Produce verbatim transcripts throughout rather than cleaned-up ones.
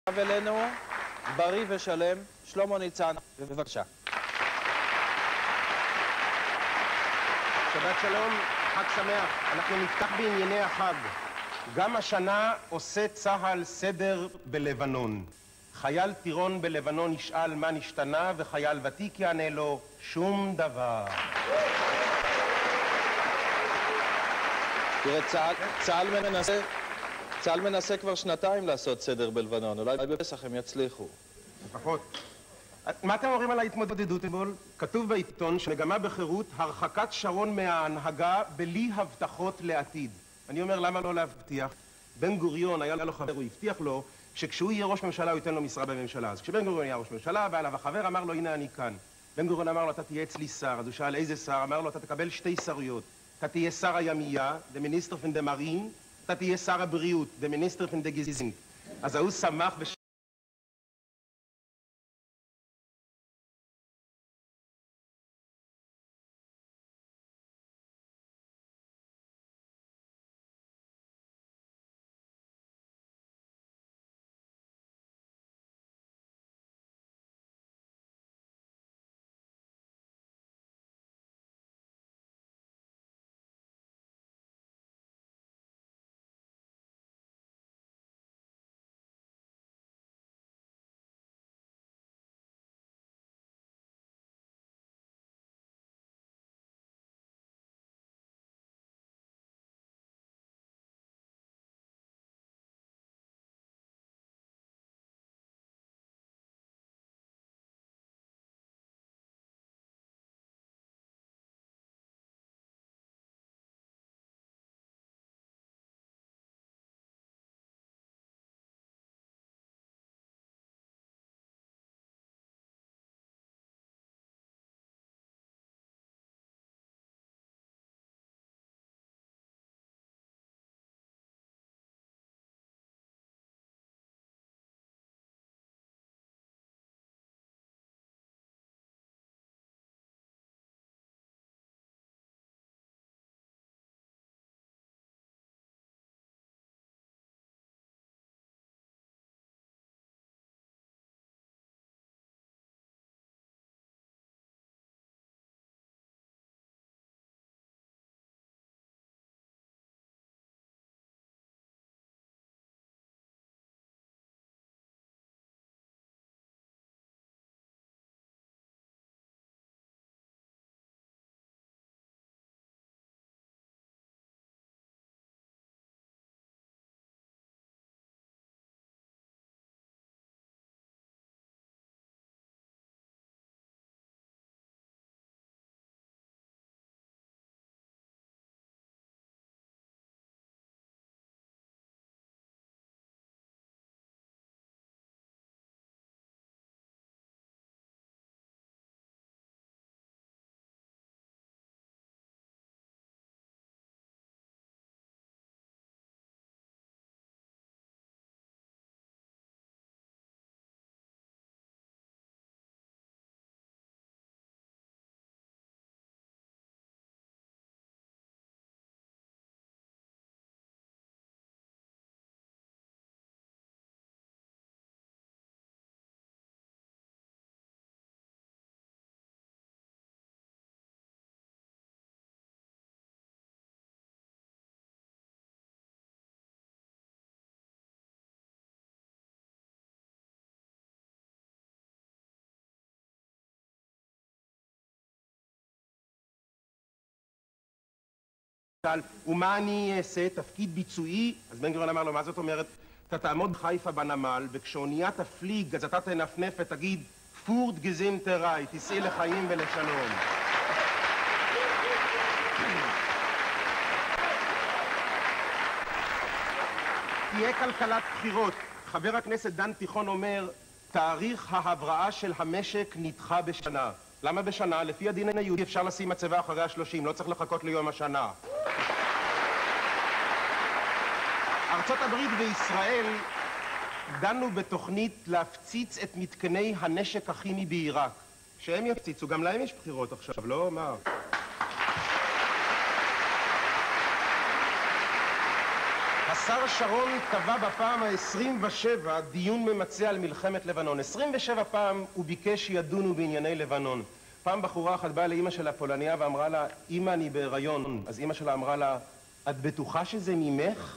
אלינו, בריא ושלם, שלמה ניצן, בבקשה. שבת שלום, חג שמח. אנחנו נפתח בענייני החג. גם השנה עושה צה"ל סדר בלבנון. חייל טירון בלבנון ישאל מה נשתנה, וחייל ותיק יענה לו שום דבר. תראה, צה"ל, צה"ל מנסה, צה"ל מנסה כבר שנתיים לעשות סדר בלבנון. אולי בפסח הם יצליחו. לפחות. מה אתם אומרים על ההתמודדות אתמול? כתוב בעיתון שמגמה בחירות הרחקת שרון מההנהגה בלי הבטחות לעתיד. אני אומר, למה לא להבטיח? בן גוריון היה לו חבר, הוא הבטיח לו שכשהוא יהיה ראש ממשלה הוא ייתן לו משרה בממשלה. אז כשבן גוריון היה ראש ממשלה, בא אליו החבר, אמר לו, הנה אני כאן. בן גוריון אמר לו, אתה תהיה אצלי שר. אז הוא שאל, איזה שר? אמר לו, אתה תקבל שתי שריות. אתה תהיה שר הימייה, the minister from the marine, אתה תהיה שר הבריאות, the minister from the gazing. אז הוא שמח וש... ומה אני אעשה? תפקיד ביצועי? אז בן גוריון אמר לו, מה זאת אומרת? אתה תעמוד בחיפה בנמל, וכשאונייה תפליג, אז אתה תנפנף ותגיד, פורט גזינטראי, תיסעי לחיים ולשלום. תהיה כלכלת בחירות. חבר הכנסת דן תיכון אומר, תאריך ההבראה של המשק נדחה בשנה. למה בשנה? לפי הדין היהודי אפשר לשים מצבה אחרי השלושים, לא צריך לחכות ליום השנה. ארצות הברית וישראל דנו בתוכנית להפציץ את מתקני הנשק הכימי בעיראק. שהם יפציצו, גם להם יש בחירות עכשיו, לא? מה? השר שרון קבע בפעם ה-עשרים ושבע דיון ממצה על מלחמת לבנון. עשרים ושבע פעם הוא ביקש שידונו בענייני לבנון. פעם בחורה אחת באה לאמא שלה פולניה ואמרה לה, אמא, אני בהיריון. אז אמא שלה אמרה לה, את בטוחה שזה ממך?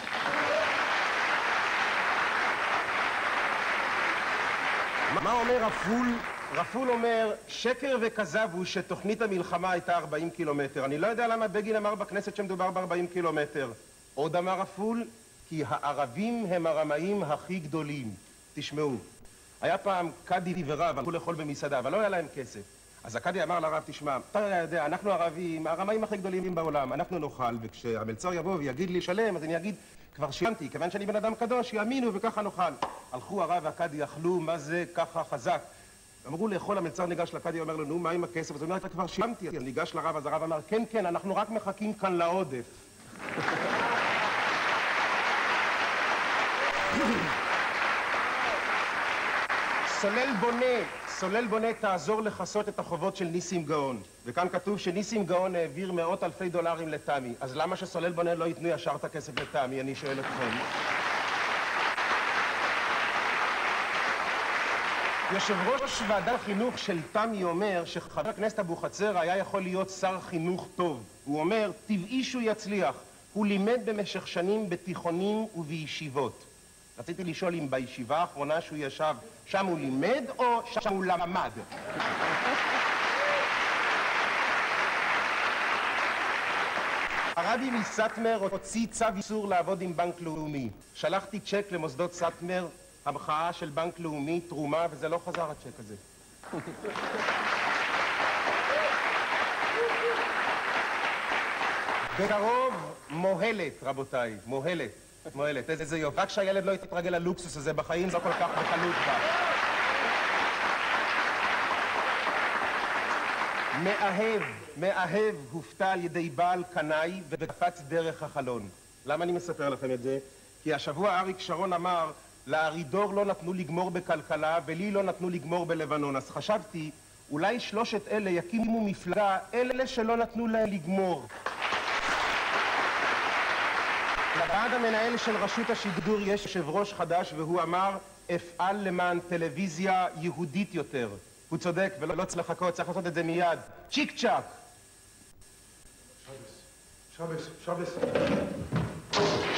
מה אומר רפול? רפול אומר, שקר וכזב הוא שתוכנית המלחמה הייתה ארבעים קילומטר. אני לא יודע למה בגין אמר בכנסת שמדובר ב-ארבעים קילומטר. עוד אמר רפול, כי הערבים הם הרמאים הכי גדולים. תשמעו, היה פעם קאדי ורב, הלכו לאכול במסעדה, אבל לא היה להם כסף. אז הקאדי אמר לרב, תשמע, אתה יודע, אנחנו ערבים, הרמאים הכי גדולים בעולם, אנחנו נאכל, וכשהמלצר יבוא ויגיד לי שלם, אז אני אגיד, כבר שילמתי, כיוון שאני בן אדם קדוש, יאמינו וככה נאכל. הלכו הרב והקאדי, אכלו, מה זה ככה חזק. אמרו לאכול, המלצר ניגש לקאדי, אומר לו, נו, מה עם הכסף? אז הוא אומר, אתה כבר שילמתי. אז ניגש לרב, אז הרב אמר, כן, כן, אנחנו רק מחכים כאן לעודף. סולל בונה, סולל בונה תעזור לחסות את החובות של ניסים גאון. וכאן כתוב שניסים גאון העביר מאות אלפי דולרים לתמי. אז למה שסולל בונה לא ייתנו ישר את הכסף לתמי? אני שואל אתכם. יושב ראש ועדת חינוך של תמי אומר שחבר הכנסת אבוחצירא היה יכול להיות שר חינוך טוב. הוא אומר, טבעי שהוא יצליח. הוא לימד במשך שנים בתיכונים ובישיבות. רציתי לשאול אם בישיבה האחרונה שהוא ישב, שם הוא לימד או שם הוא למד? הרבי מסטמר הוציא צו איסור לעבוד עם בנק לאומי. שלחתי צ'ק למוסדות סטמר, המחאה של בנק לאומי, תרומה, וזה לא חזר הצ'ק הזה. בקרוב מוהלת, רבותיי, מוהלת, מוהלת. איזה יופי. רק שהילד לא יתרגל ללוקסוס הזה בחיים, לא כל כך בקלות בה. מאהב, מאהב הופתע על ידי בעל קנאי וקפץ דרך החלון. למה אני מספר לכם את זה? כי השבוע אריק שרון אמר, לארידור לא נתנו לגמור בכלכלה ולי לא נתנו לגמור בלבנון. אז חשבתי, אולי שלושת אלה יקימו מפלגה, אלה שלא נתנו להם לגמור. לוועד המנהל של רשות השידור יש יושב ראש חדש והוא אמר, אפעל למען טלוויזיה יהודית יותר. הוא צודק ולא צריך לחכות, צריך לעשות את זה מיד. צ'יק צ'אק. שבס, שבס, שבס.